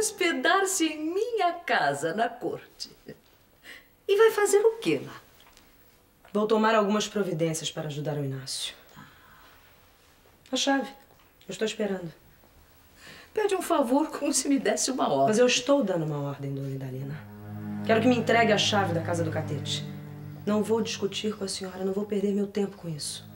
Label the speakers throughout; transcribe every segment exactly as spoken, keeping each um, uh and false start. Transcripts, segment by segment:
Speaker 1: hospedar-se em minha casa na corte. E vai fazer o quê lá?
Speaker 2: Vou tomar algumas providências para ajudar o Inácio. A chave. Eu estou esperando.
Speaker 1: Pede um favor como se me desse uma ordem.
Speaker 2: Mas eu estou dando uma ordem, dona Idalina. Quero que me entregue a chave da casa do Catete. Não vou discutir com a senhora, não vou perder meu tempo com isso.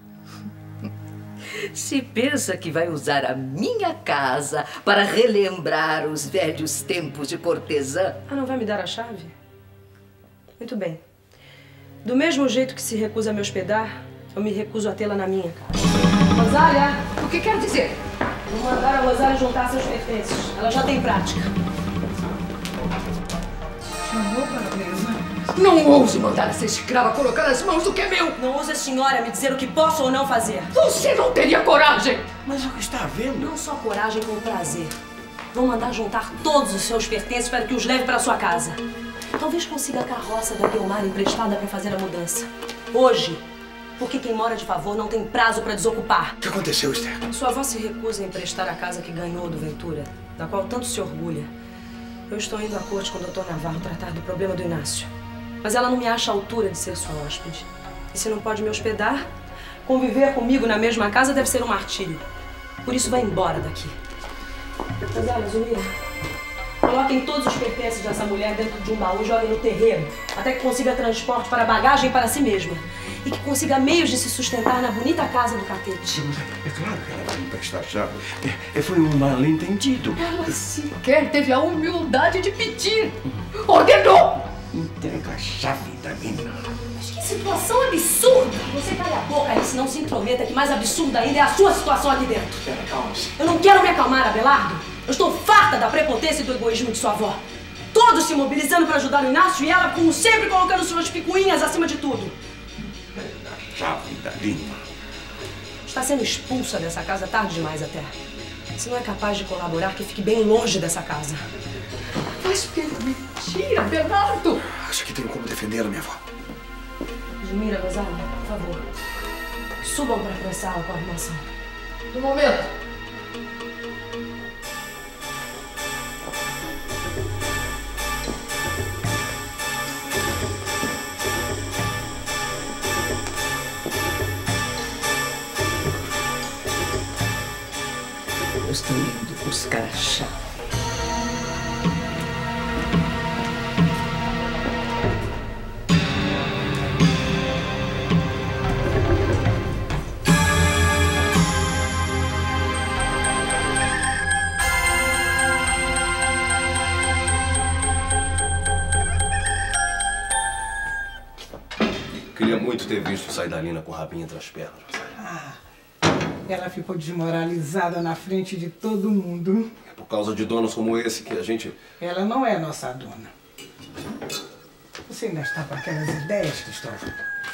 Speaker 1: Se pensa que vai usar a minha casa para relembrar os velhos tempos de cortesã...
Speaker 2: Ah, não vai me dar a chave? Muito bem. Do mesmo jeito que se recusa a me hospedar, eu me recuso a tê-la na minha casa. Rosália!
Speaker 1: O que quer dizer?
Speaker 2: Vou mandar a Rosália juntar seus pertences. Ela já tem prática.
Speaker 1: Chamou para a mesa. Não ouse mandar essa escrava colocar as mãos no que é meu!
Speaker 2: Não ouse a senhora me dizer o que posso ou não fazer.
Speaker 1: Você não teria coragem!
Speaker 3: Mas o que está vendo?
Speaker 2: Não só coragem, como prazer. Vou mandar juntar todos os seus pertences para que os leve para sua casa. Talvez consiga a carroça da Guilmar emprestada para fazer a mudança. Hoje. Porque quem mora de favor não tem prazo para desocupar.
Speaker 3: O que aconteceu, Esther?
Speaker 2: Sua avó se recusa a emprestar a casa que ganhou do Ventura, da qual tanto se orgulha. Eu estou indo à corte com o doutor Navarro tratar do problema do Inácio. Mas ela não me acha à altura de ser sua hóspede. E se não pode me hospedar, conviver comigo na mesma casa deve ser um martírio. Por isso, vai embora daqui. Mas olha, Zulmira, coloquem todos os pertences dessa mulher dentro de um baú e joguem no terreiro, até que consiga transporte para bagagem e para si mesma. E que consiga meios de se sustentar na bonita casa do Catete.
Speaker 3: É claro que ela vai me prestar a chave. É, foi um mal-entendido.
Speaker 1: Ela sequer teve a humildade de pedir. Ordenou!
Speaker 3: Entrega a chave da mina.
Speaker 2: Mas que situação absurda! Você cala a boca aí, se não se intrometa, que mais absurda ainda é a sua situação aqui dentro.
Speaker 3: Acalme-se.
Speaker 2: Eu não quero me acalmar, Abelardo. Eu estou farta da prepotência e do egoísmo de sua avó. Todos se mobilizando para ajudar o Inácio e ela, como sempre, colocando suas picuinhas acima de tudo.
Speaker 3: Chave da linha.
Speaker 2: Está sendo expulsa dessa casa tarde demais até. Se não é capaz de colaborar, que fique bem longe dessa casa.
Speaker 1: Mas permitir, Abelardo!
Speaker 3: Acha que tenho como defendê-la, minha avó?
Speaker 2: Zulmira, Rosália, por favor. Subam para a sala com a armação.
Speaker 1: No momento. Eu estou indo buscar a chave.
Speaker 4: Queria muito ter visto sair da Lina com o rabinho entre as pernas.
Speaker 5: Ah, ela ficou desmoralizada na frente de todo mundo.
Speaker 4: É por causa de donos como esse que a gente...
Speaker 5: Ela não é nossa dona. Você ainda está com aquelas ideias, Cristóvão?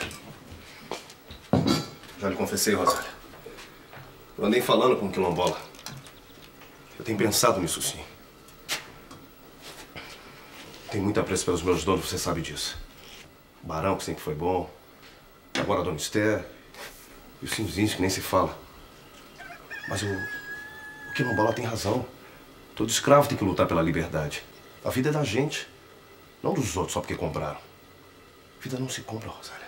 Speaker 4: Já lhe confessei, Rosália. Eu andei falando com o Quilombola. Eu tenho pensado nisso, sim. Tenho muito apreço pelos meus donos, você sabe disso. O Barão, que sempre foi bom. Agora a Dona Esther. E o Cinzinho, que nem se fala. Mas o, o Quilombola tem razão. Todo escravo tem que lutar pela liberdade. A vida é da gente, não dos outros só porque compraram. A vida não se compra, Rosália.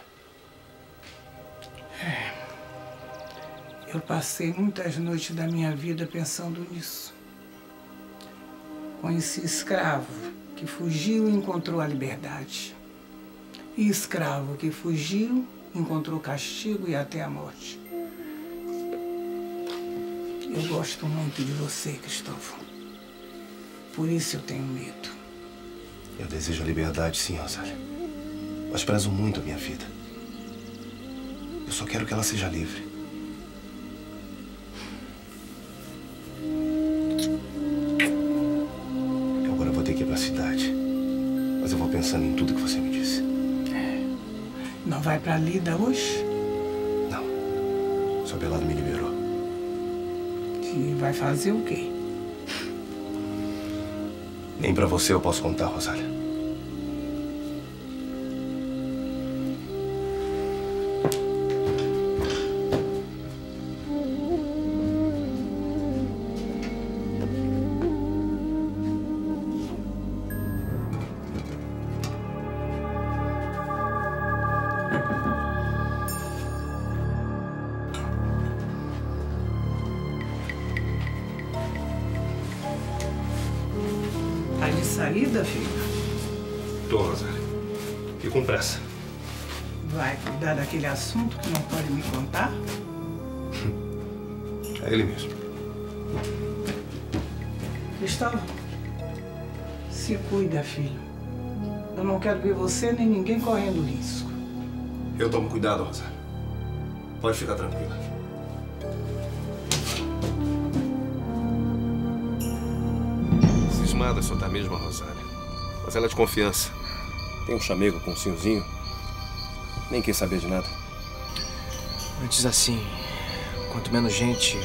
Speaker 5: É. Eu passei muitas noites da minha vida pensando nisso. Conheci escravo que fugiu e encontrou a liberdade. E escravo que fugiu, encontrou castigo e até a morte. Eu gosto muito de você, Cristóvão. Por isso eu tenho medo.
Speaker 4: Eu desejo a liberdade, sim, Rosália. Mas prezo muito a minha vida. Eu só quero que ela seja livre. Eu agora vou ter que ir pra cidade. Mas eu vou pensando em tudo que você me disse.
Speaker 5: Não vai pra lida hoje?
Speaker 4: Não. Seu Abelardo me liberou.
Speaker 5: E vai fazer o quê?
Speaker 4: Nem pra você eu posso contar, Rosália.
Speaker 5: de saída, filho?
Speaker 4: Tô, Rosália. E com pressa.
Speaker 5: Vai cuidar daquele assunto que não pode me contar?
Speaker 4: É ele mesmo.
Speaker 5: Cristóvão, se cuida, filho. Eu não quero ver você nem ninguém correndo risco.
Speaker 4: Eu tomo cuidado, Rosália. Pode ficar tranquila. Cismada só tá mesmo a Rosália. Mas ela é de confiança. Tem um chamego com um senhorzinho. Nem quer saber de nada.
Speaker 6: Antes assim, quanto menos gente...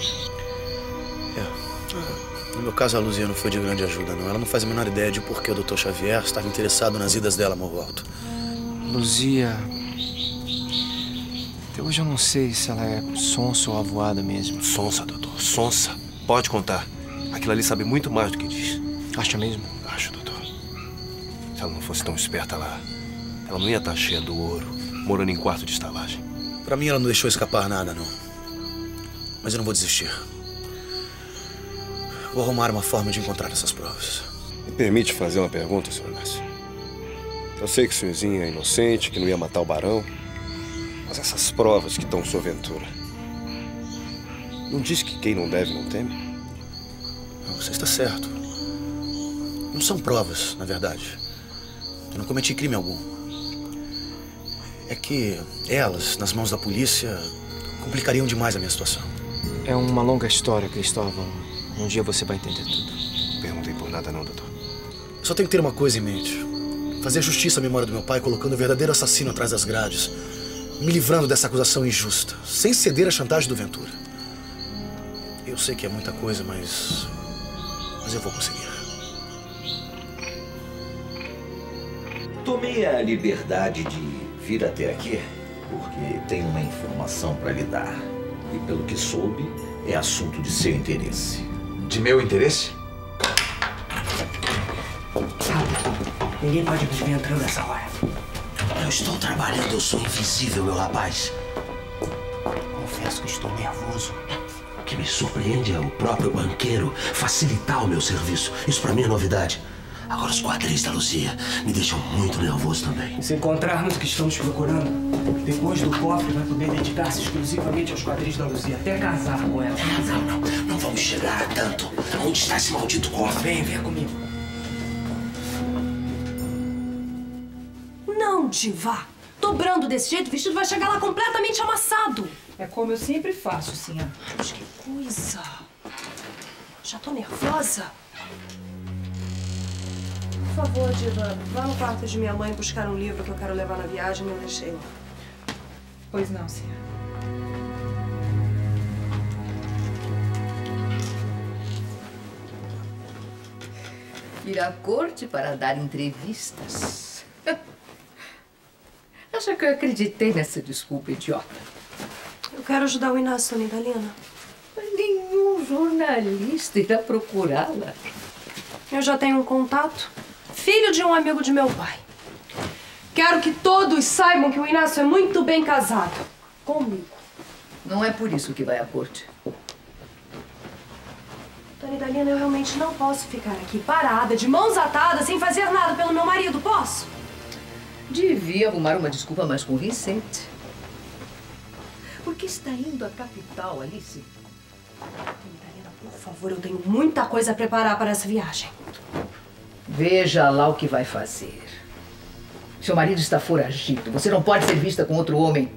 Speaker 7: É. No meu caso, a Luzia não foi de grande ajuda, não. Ela não faz a menor ideia de por que o doutor Xavier estava interessado nas idas dela a Morro Alto.
Speaker 6: Luzia... Até hoje eu não sei se ela é sonsa ou avoada mesmo.
Speaker 4: Sonsa, doutor. Sonsa. Pode contar. Aquilo ali sabe muito mais do que diz.
Speaker 6: Acha mesmo?
Speaker 4: Acho, doutor. Se ela não fosse tão esperta lá, ela não ia estar cheia do ouro, morando em quarto de estalagem.
Speaker 7: Pra mim, ela não deixou escapar nada, não. Mas eu não vou desistir. Vou arrumar uma forma de encontrar essas provas.
Speaker 4: Me permite fazer uma pergunta, senhor Inácio? Eu sei que o senhorzinho é inocente, que não ia matar o barão. Mas essas provas que estão sua Ventura... Não diz que quem não deve não teme?
Speaker 7: Não, você está certo. Não são provas, na verdade. Eu não cometi crime algum. É que elas, nas mãos da polícia, complicariam demais a minha situação.
Speaker 6: É uma longa história, Cristóvão. Um dia você vai entender tudo.
Speaker 4: Não perguntei por nada não, doutor.
Speaker 7: Eu só tenho que ter uma coisa em mente. Fazer justiça à memória do meu pai, colocando o verdadeiro assassino atrás das grades. Me livrando dessa acusação injusta, sem ceder à chantagem do Ventura. Eu sei que é muita coisa, mas... Mas eu vou conseguir.
Speaker 8: Tomei a liberdade de vir até aqui porque tenho uma informação para lhe dar. E pelo que soube, é assunto de seu interesse.
Speaker 9: De meu interesse?
Speaker 2: Ninguém pode me ver entrando nessa hora.
Speaker 8: Eu estou trabalhando, eu sou invisível, meu rapaz.
Speaker 2: Confesso que estou nervoso.
Speaker 8: O que me surpreende é o próprio banqueiro facilitar o meu serviço. Isso pra mim é novidade. Agora os quadris da Luzia me deixam muito nervoso também.
Speaker 2: E se encontrarmos o que estamos procurando, depois do cofre vai poder dedicar-se exclusivamente aos quadris da Luzia, até casar com ela.
Speaker 8: Não, não, não. Não vamos chegar a tanto. Onde está esse maldito cofre?
Speaker 2: Vem, vem comigo. Não, Diva. Dobrando desse jeito, o vestido vai chegar lá completamente amassado.
Speaker 5: É como eu sempre faço, senhora.
Speaker 2: Deus, que coisa. Já tô nervosa. Por favor, Diva, vá no quarto de minha mãe buscar um livro que eu quero levar na viagem e eu deixei lá.
Speaker 5: Pois não, senhora.
Speaker 1: Ir à corte para dar entrevistas. Acha que eu acreditei nessa desculpa idiota?
Speaker 2: Eu quero ajudar o Inácio, Dona Idalina.
Speaker 1: Mas nenhum jornalista irá procurá-la.
Speaker 2: Eu já tenho um contato. Filho de um amigo de meu pai. Quero que todos saibam que o Inácio é muito bem casado. Comigo.
Speaker 1: Não é por isso que vai à corte.
Speaker 2: Dona Idalina, eu realmente não posso ficar aqui parada, de mãos atadas, sem fazer nada pelo meu marido, posso?
Speaker 1: Devia arrumar uma desculpa mais convincente. Por que está indo à capital, Alice?
Speaker 2: Dona Idalina, por favor, eu tenho muita coisa a preparar para essa viagem.
Speaker 1: Veja lá o que vai fazer. Seu marido está foragido. Você não pode ser vista com outro homem.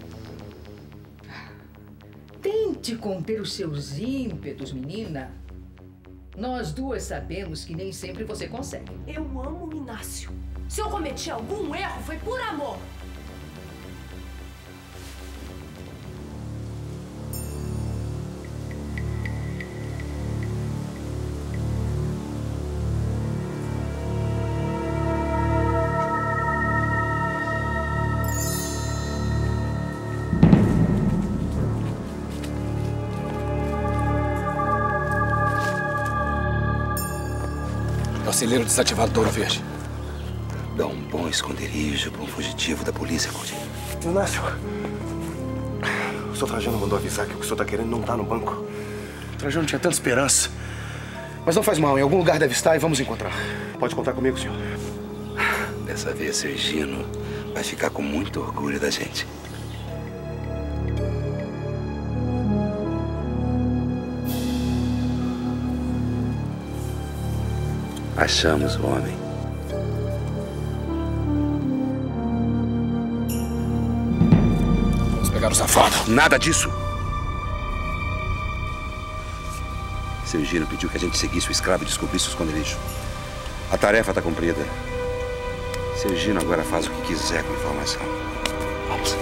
Speaker 1: Tente conter os seus ímpetos, menina. Nós duas sabemos que nem sempre você consegue.
Speaker 2: Eu amo o Inácio. Se eu cometi algum erro, foi por amor.
Speaker 9: Conselheiro desativado do Ouro Verde.
Speaker 8: Dá um bom esconderijo para um fugitivo da polícia, Claudinho.
Speaker 4: Inácio, o senhor Trajano mandou avisar que o que o senhor está querendo não está no banco.
Speaker 7: O Trajano tinha tanta esperança. Mas não faz mal, em algum lugar deve estar e vamos encontrar. Pode contar comigo, senhor.
Speaker 8: Dessa vez, seu Gino vai ficar com muito orgulho da gente. Achamos o homem.
Speaker 9: Vamos pegar o safado.
Speaker 8: Nada disso. Seu Gino pediu que a gente seguisse o escravo e descobrisse o esconderijo. A tarefa está cumprida. Seu Gino agora faz o que quiser com a informação. Vamos.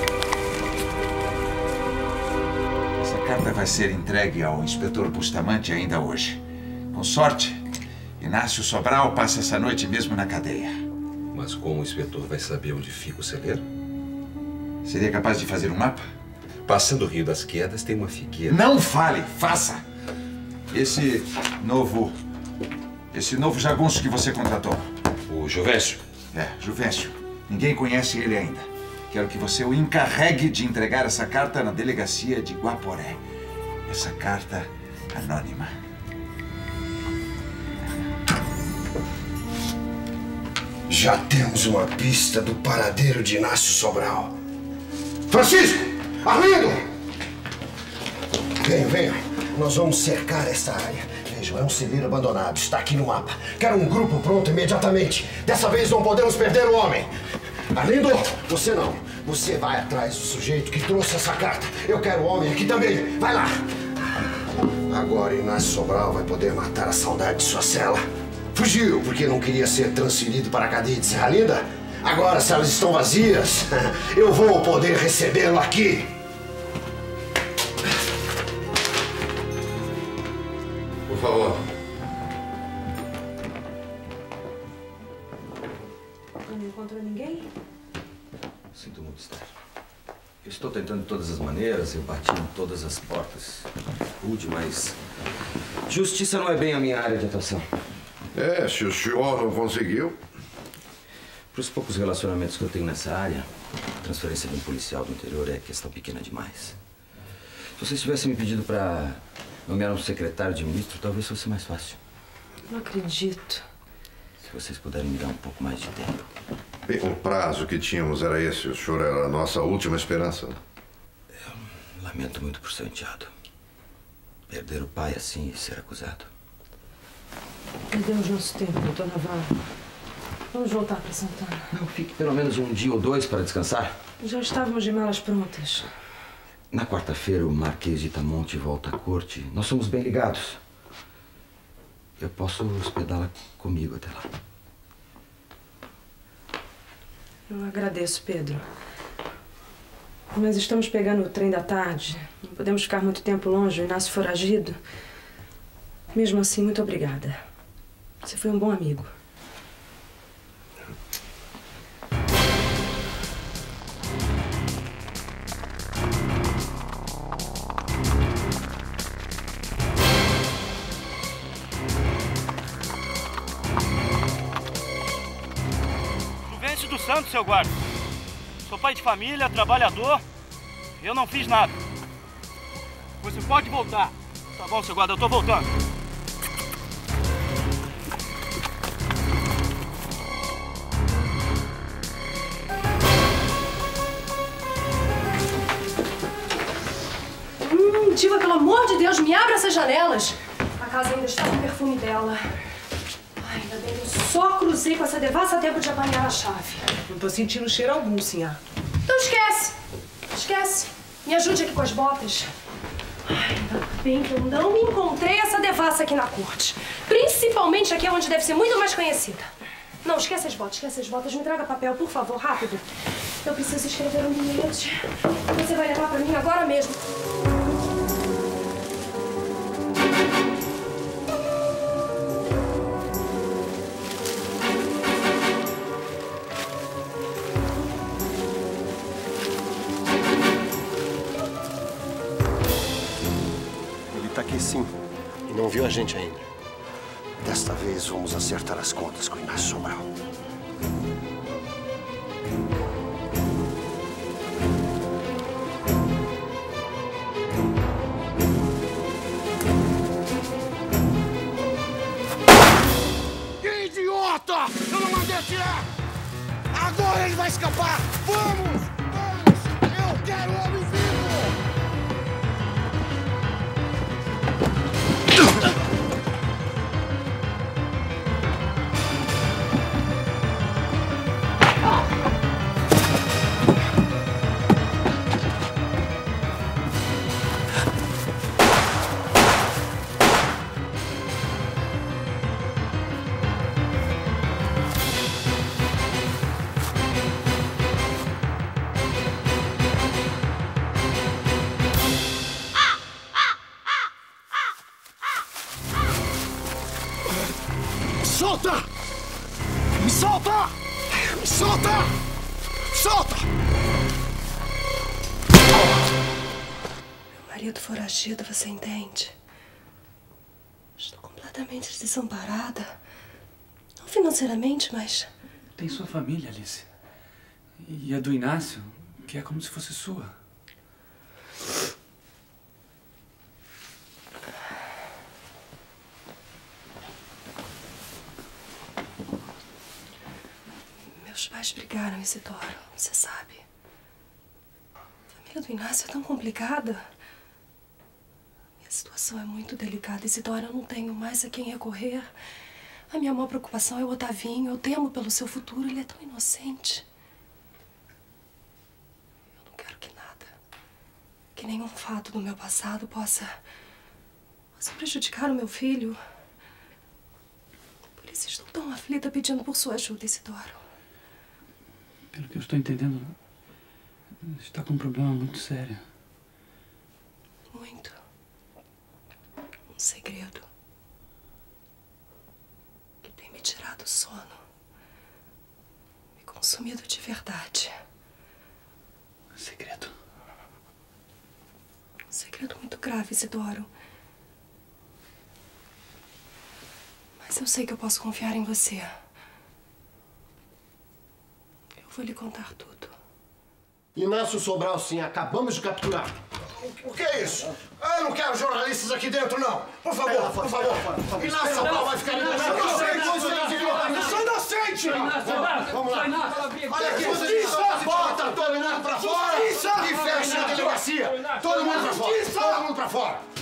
Speaker 10: Essa carta vai ser entregue ao inspetor Bustamante ainda hoje. Com sorte, Inácio Sobral passa essa noite mesmo na cadeia.
Speaker 11: Mas como o inspetor vai saber onde fica o celeiro?
Speaker 10: Seria capaz de fazer um mapa?
Speaker 11: Passando o Rio das Quedas tem uma figueira.
Speaker 10: Não fale, faça! Esse novo... Esse novo jagunço que você contratou.
Speaker 11: O Juvencio?
Speaker 10: É, Juvencio. Ninguém conhece ele ainda. Quero que você o encarregue de entregar essa carta na delegacia de Guaporé. Essa carta anônima.
Speaker 3: Já temos uma pista do paradeiro de Inácio Sobral. Francisco! Arlindo! Venham, venham. Nós vamos cercar esta área. Vejam, é um celeiro abandonado. Está aqui no mapa. Quero um grupo pronto imediatamente. Dessa vez não podemos perder o homem. Arlindo, você não. Você vai atrás do sujeito que trouxe essa carta. Eu quero o homem aqui também. Vai lá. Agora Inácio Sobral vai poder matar a saudade de sua cela. Fugiu porque não queria ser transferido para a cadeia de Serra Linda. Agora, se elas estão vazias, eu vou poder recebê-lo aqui.
Speaker 11: Por favor.
Speaker 2: Não encontrou ninguém?
Speaker 12: Sinto muito estar. Eu estou tentando de todas as maneiras, eu bati em todas as portas. Pude, mas justiça não é bem a minha área de atuação.
Speaker 13: É, se o senhor não conseguiu...
Speaker 12: Para os poucos relacionamentos que eu tenho nessa área, a transferência de um policial do interior é questão pequena demais. Se vocês tivessem me pedido para nomear um secretário de ministro, talvez fosse mais fácil.
Speaker 2: Não acredito.
Speaker 12: Se vocês puderem me dar um pouco mais de tempo.
Speaker 13: Bem, o prazo que tínhamos era esse. O senhor era a nossa última esperança.
Speaker 12: Eu lamento muito por seu enteado. Perder o pai assim e ser acusado.
Speaker 2: Perdemos nosso tempo, doutor Navarro. Vamos voltar para Santana.
Speaker 12: Não, fique pelo menos um dia ou dois para descansar.
Speaker 2: Já estávamos de malas prontas.
Speaker 12: Na quarta-feira, o Marquês de Itamonte volta à corte. Nós somos bem ligados. Eu posso hospedá-la comigo até lá.
Speaker 2: Eu agradeço, Pedro. Mas estamos pegando o trem da tarde. Não podemos ficar muito tempo longe, o Inácio foragido. Mesmo assim, muito obrigada. Você foi um bom amigo.
Speaker 14: Juvencio dos Santos, seu guarda. Sou pai de família, trabalhador. Eu não fiz nada. Você pode voltar. Tá bom, seu guarda, eu tô voltando.
Speaker 2: Hum, Diva, pelo amor de Deus, me abra essas janelas. A casa ainda está com o perfume dela. Ai, ainda bem, eu só cruzei com essa devassa tempo de apanhar a chave.
Speaker 15: Não tô sentindo cheiro algum, senhora.
Speaker 2: Então esquece. Esquece. Me ajude aqui com as botas. Ai, ainda bem que eu não me encontrei essa devassa aqui na corte. Principalmente aqui onde deve ser muito mais conhecida. Não, esquece as botas, esquece as botas. Me traga papel, por favor, rápido. Eu preciso escrever um bilhete. Você vai levar pra mim agora mesmo.
Speaker 3: Tá aqui sim. E não viu a gente ainda. Desta vez vamos acertar as contas com o Inácio Sobral.
Speaker 7: atirar! Agora ele vai escapar! Vamos! Vamos! Eu quero o homem vivo! Solta! Me solta! Me solta! Solta!
Speaker 2: Meu marido foragido, você entende? Estou completamente desamparada. Não financeiramente, mas...
Speaker 16: Tem sua família, Alice. E a do Inácio, que é como se fosse sua.
Speaker 2: Meus pais brigaram, Isidoro, você sabe. A família do Inácio é tão complicada. Minha situação é muito delicada, Isidoro. Eu não tenho mais a quem recorrer. A minha maior preocupação é o Otavinho. Eu temo pelo seu futuro. Ele é tão inocente. Eu não quero que nada, que nenhum fato do meu passado possa, possa prejudicar o meu filho. Por isso estou tão aflita pedindo por sua ajuda, Isidoro.
Speaker 16: Pelo que eu estou entendendo, está com um problema muito sério.
Speaker 2: Muito. Um segredo que tem me tirado o sono, me consumido de verdade.
Speaker 16: Um segredo?
Speaker 2: Um segredo muito grave, Isidoro. Mas eu sei que eu posso confiar em você. Vou lhe contar tudo.
Speaker 3: Inácio Sobral, sim, acabamos de capturar. O, o que é isso? Eu não quero jornalistas aqui dentro, não. Por favor, por favor. Inácio Sobral vai ficar inocente. Eu sou inocente! Vamos lá. Olha aqui, justiça! Bota todo mundo pra fora e fecha a delegacia. Todo mundo pra fora. Todo mundo pra fora.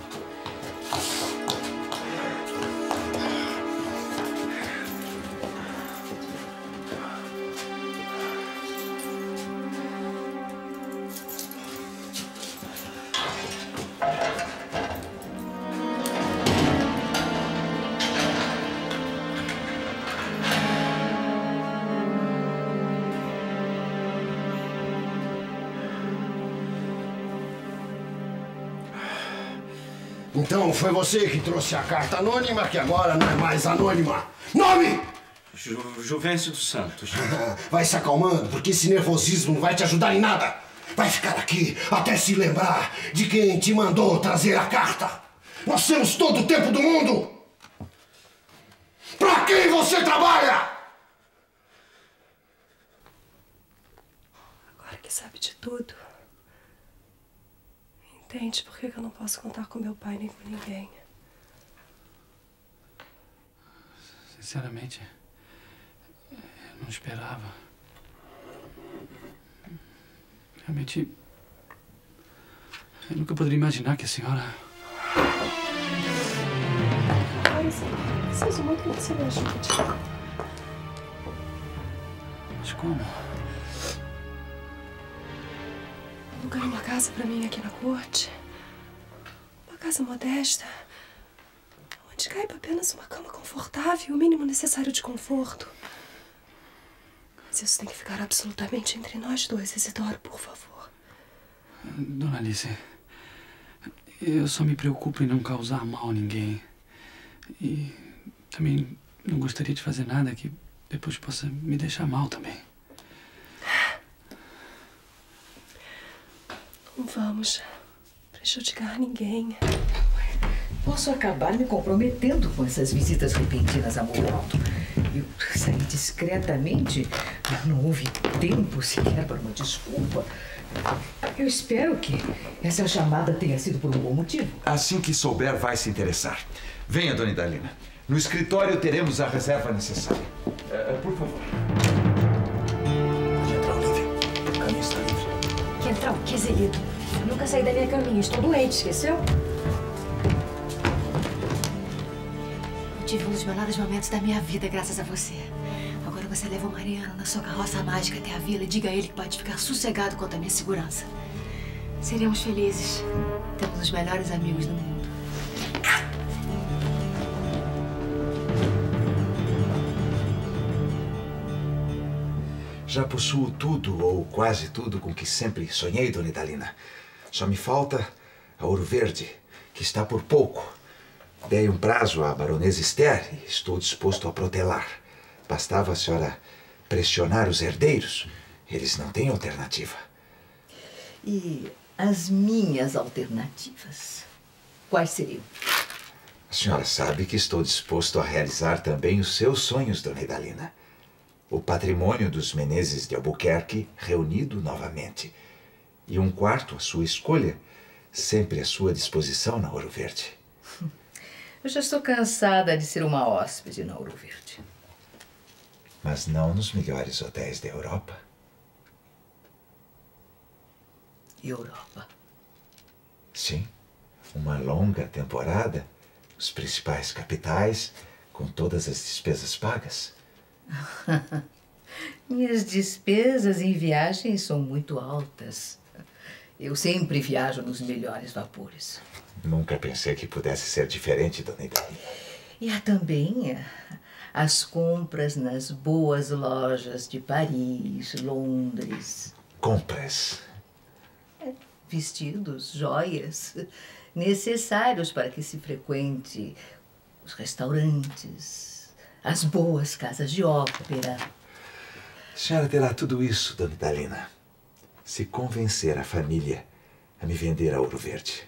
Speaker 3: Então foi você que trouxe a carta anônima, que agora não é mais anônima. Nome!
Speaker 16: Ju Juvencio dos Santos.
Speaker 3: Vai se acalmando, porque esse nervosismo não vai te ajudar em nada. Vai ficar aqui até se lembrar de quem te mandou trazer a carta. Nós temos todo o tempo do mundo. Pra quem você trabalha?
Speaker 2: Agora que sabe de tudo, entende por que eu não posso contar com meu pai nem com ninguém.
Speaker 16: Sinceramente, eu não esperava. Realmente, eu nunca poderia imaginar que a senhora...
Speaker 2: Mas preciso muito que você me ajude.
Speaker 16: Mas como?
Speaker 2: Alugar uma casa pra mim aqui na corte. Uma casa modesta, onde caiba apenas uma cama confortável e o mínimo necessário de conforto. Mas isso tem que ficar absolutamente entre nós dois, Isidoro, por favor.
Speaker 16: Dona Alice, eu só me preocupo em não causar mal a ninguém. E também não gostaria de fazer nada que depois possa me deixar mal também.
Speaker 2: Não vamos prejudicar ninguém.
Speaker 1: Posso acabar me comprometendo com essas visitas repentinas a Moraldo. Eu saí discretamente, não houve tempo sequer para uma desculpa. Eu espero que essa chamada tenha sido por um bom motivo.
Speaker 10: Assim que souber, vai se interessar. Venha, dona Idalina. No escritório teremos a reserva necessária.
Speaker 9: É, por favor.
Speaker 7: Pode entrar, Olivia. O caminho está livre.
Speaker 17: Que entrar o quê, Zelito? Eu nunca saí da minha caminha. Estou doente, esqueceu? Eu tive um dos melhores momentos da minha vida, graças a você. Agora você leva o Mariano na sua carroça mágica até a vila e diga a ele que pode ficar sossegado quanto à minha segurança. Seremos felizes. Temos os melhores amigos do mundo.
Speaker 10: Já possuo tudo, ou quase tudo, com que sempre sonhei, Dona Idalina. Só me falta a Ouro Verde, que está por pouco. Dei um prazo à baronesa Esther e estou disposto a protelar. Bastava a senhora pressionar os herdeiros. Eles não têm alternativa.
Speaker 1: E as minhas alternativas, quais seriam?
Speaker 10: A senhora sabe que estou disposto a realizar também os seus sonhos, Dona Idalina. O patrimônio dos Menezes de Albuquerque reunido novamente. E um quarto à sua escolha, sempre à sua disposição na Ouro Verde.
Speaker 1: Eu já estou cansada de ser uma hóspede na Ouro Verde.
Speaker 10: Mas não nos melhores hotéis da Europa.
Speaker 1: Europa?
Speaker 10: Sim. Uma longa temporada, os principais capitais, com todas as despesas pagas.
Speaker 1: Minhas despesas em viagens são muito altas. Eu sempre viajo nos melhores vapores.
Speaker 10: Nunca pensei que pudesse ser diferente, Dona Idalina.
Speaker 1: E há também as compras nas boas lojas de Paris, Londres.
Speaker 10: Compras?
Speaker 1: É, vestidos, joias, necessários para que se frequente os restaurantes, as boas casas de ópera.
Speaker 10: A senhora terá tudo isso, Dona Idalina, se convencer a família a me vender a Ouro Verde.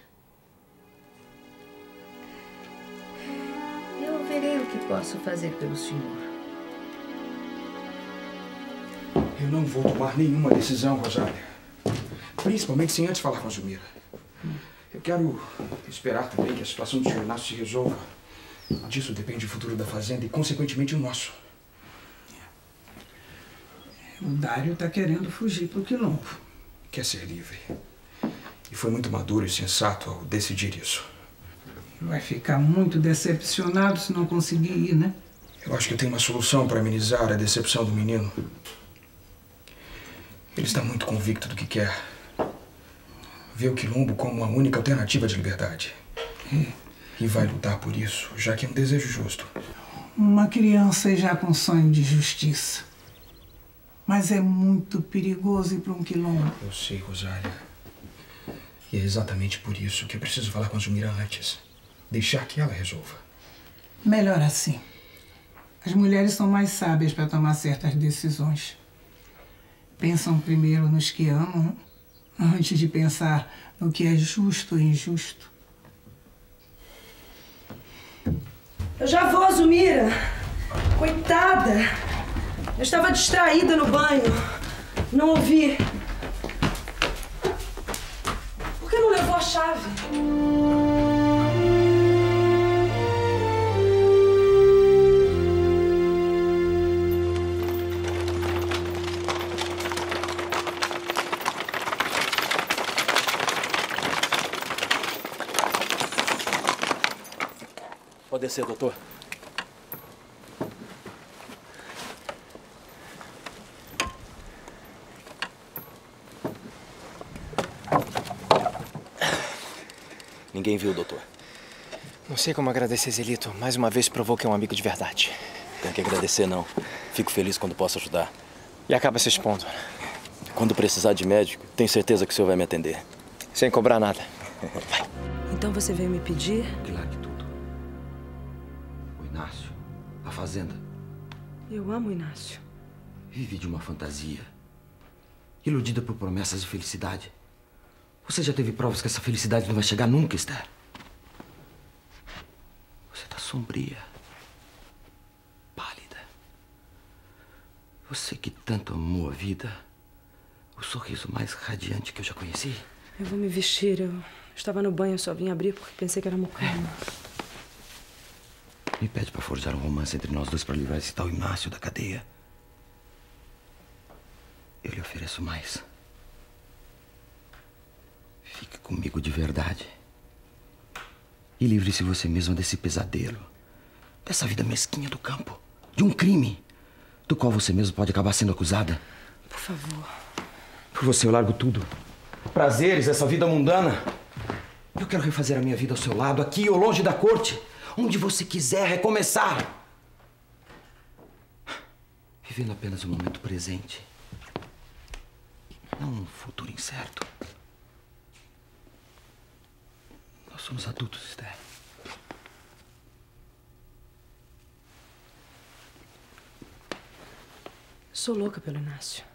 Speaker 1: Eu verei o que posso fazer pelo senhor.
Speaker 9: Eu não vou tomar nenhuma decisão, Rosália. Principalmente sem antes falar com a Zumira. Eu quero esperar também que a situação do senhor Inácio se resolva. Disso depende o futuro da fazenda e, consequentemente, o nosso.
Speaker 5: O Dário está querendo fugir para o quilombo.
Speaker 9: Quer ser livre. E foi muito maduro e sensato ao decidir isso.
Speaker 5: Vai ficar muito decepcionado se não conseguir ir, né?
Speaker 9: Eu acho que eu tenho uma solução para amenizar a decepção do menino. Ele está muito convicto do que quer. Vê o quilombo como a única alternativa de liberdade.
Speaker 5: É.
Speaker 9: E vai lutar por isso, já que é um desejo justo.
Speaker 5: Uma criança já com sonho de justiça. Mas é muito perigoso ir para um quilombo.
Speaker 9: Eu sei, Rosália. E é exatamente por isso que eu preciso falar com a Zumira antes. Deixar que ela resolva.
Speaker 5: Melhor assim. As mulheres são mais sábias para tomar certas decisões. Pensam primeiro nos que amam, antes de pensar no que é justo ou injusto.
Speaker 2: Eu já vou, Zumira. Coitada. Eu estava distraída no banho. Não ouvi. Por que não levou a chave?
Speaker 6: Pode descer, doutor. Ninguém viu, doutor.
Speaker 18: Não sei como agradecer, Zelito. Mais uma vez provou que é um amigo de verdade.
Speaker 6: Tem que agradecer, não. Fico feliz quando posso ajudar.
Speaker 18: E acaba se expondo.
Speaker 6: Quando precisar de médico, tenho certeza que o senhor vai me atender.
Speaker 18: Sem cobrar nada.
Speaker 6: Vai.
Speaker 2: Então você veio me pedir?
Speaker 12: Claro que tudo. O Inácio, a fazenda.
Speaker 2: Eu amo o Inácio.
Speaker 12: Vive de uma fantasia. Iludida por promessas de felicidade. Você já teve provas que essa felicidade não vai chegar nunca, Esther? Você tá sombria. Pálida. Você que tanto amou a vida. O sorriso mais radiante que eu já conheci.
Speaker 2: Eu vou me vestir. Eu estava no banho, eu só vim abrir porque pensei que era mucama.
Speaker 12: Me pede pra forjar um romance entre nós dois pra livrar esse tal Inácio da cadeia. Eu lhe ofereço mais. Fique comigo de verdade. E livre-se você mesma desse pesadelo. Dessa vida mesquinha do campo. De um crime. Do qual você mesmo pode acabar sendo acusada.
Speaker 2: Por favor.
Speaker 12: Por você eu largo tudo. Prazeres, essa vida mundana. Eu quero refazer a minha vida ao seu lado, aqui ou longe da corte. Onde você quiser recomeçar. Vivendo apenas o momento presente. Não um futuro incerto. Nós somos adultos, Esther.
Speaker 2: Sou louca pelo Inácio.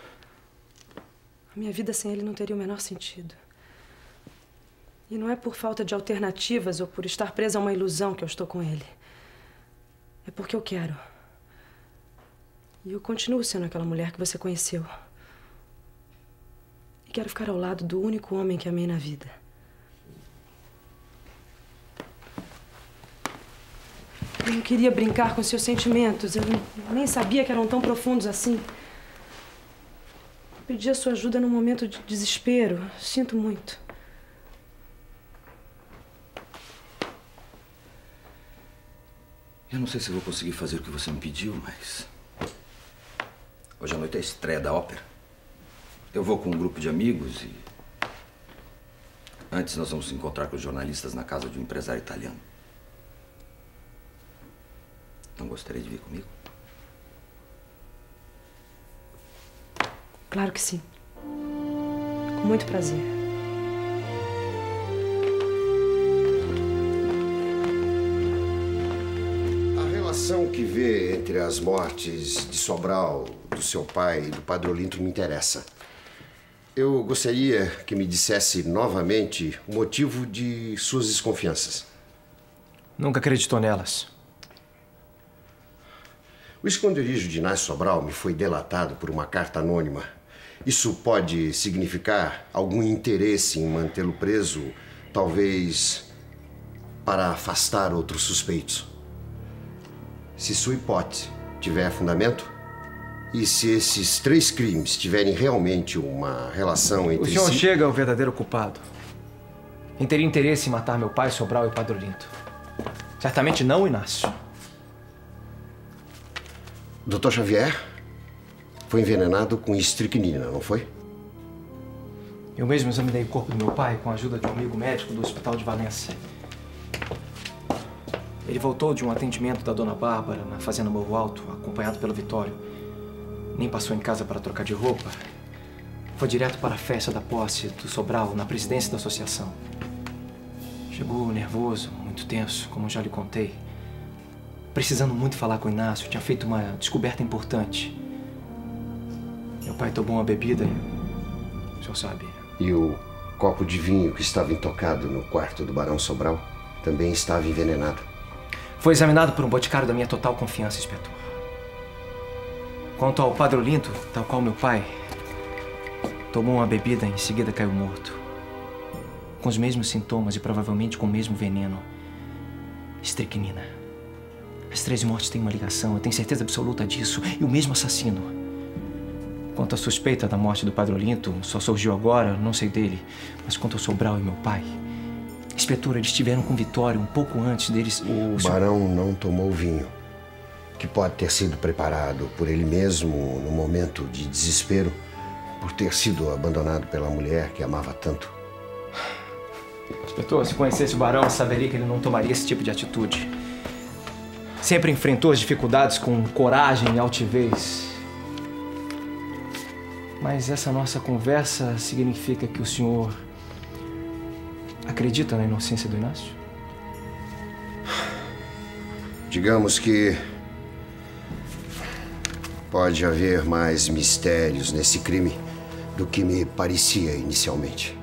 Speaker 2: A minha vida sem ele não teria o menor sentido. E não é por falta de alternativas ou por estar presa a uma ilusão que eu estou com ele. É porque eu quero. E eu continuo sendo aquela mulher que você conheceu. E quero ficar ao lado do único homem que amei na vida. Eu não queria brincar com seus sentimentos. Eu nem sabia que eram tão profundos assim. Pedi a sua ajuda num momento de desespero. Sinto muito.
Speaker 12: Eu não sei se vou conseguir fazer o que você me pediu, mas... Hoje à noite é a estreia da ópera. Eu vou com um grupo de amigos e... Antes nós vamos nos encontrar com os jornalistas na casa de um empresário italiano. Não gostaria de vir comigo?
Speaker 2: Claro que sim. Com muito prazer.
Speaker 3: A relação que vê entre as mortes de Sobral, do seu pai e do Padre Olinto me interessa. Eu gostaria que me dissesse novamente o motivo de suas desconfianças.
Speaker 18: Nunca acreditou nelas.
Speaker 3: O esconderijo de Inácio Sobral me foi delatado por uma carta anônima. Isso pode significar algum interesse em mantê-lo preso, talvez para afastar outros suspeitos. Se sua hipótese tiver fundamento, e se esses três crimes tiverem realmente uma relação entre si...
Speaker 18: O senhor chega ao verdadeiro culpado. Quem teria interesse em matar meu pai, Sobral e Padre Olinto? Certamente não o Inácio.
Speaker 3: doutor Xavier foi envenenado com estricnina, não foi?
Speaker 18: Eu mesmo examinei o corpo do meu pai com a ajuda de um amigo médico do Hospital de Valência. Ele voltou de um atendimento da Dona Bárbara na Fazenda Morro Alto, acompanhado pelo Vitório. Nem passou em casa para trocar de roupa. Foi direto para a festa da posse do Sobral, na presidência da associação. Chegou nervoso, muito tenso, como já lhe contei. Precisando muito falar com o Inácio, tinha feito uma descoberta importante. Meu pai tomou uma bebida e... o senhor sabe.
Speaker 3: E o copo de vinho que estava intocado no quarto do Barão Sobral também estava envenenado.
Speaker 18: Foi examinado por um boticário da minha total confiança, inspetor. Quanto ao Padre Olinto, tal qual meu pai, tomou uma bebida e em seguida caiu morto. Com os mesmos sintomas e provavelmente com o mesmo veneno. Estricnina. As três mortes têm uma ligação, eu tenho certeza absoluta disso. E o mesmo assassino. Quanto à suspeita da morte do Padre Olinto, só surgiu agora, não sei dele. Mas quanto ao Sobral e meu pai... Inspetor, eles estiveram com Vitório um pouco antes deles...
Speaker 3: O, o barão não tomou vinho, que pode ter sido preparado por ele mesmo no momento de desespero, por ter sido abandonado pela mulher que amava tanto.
Speaker 18: Inspetor, se conhecesse o barão, saberia que ele não tomaria esse tipo de atitude. Sempre enfrentou as dificuldades com coragem e altivez. Mas essa nossa conversa significa que o senhor acredita na inocência do Inácio?
Speaker 3: Digamos que pode haver mais mistérios nesse crime do que me parecia inicialmente.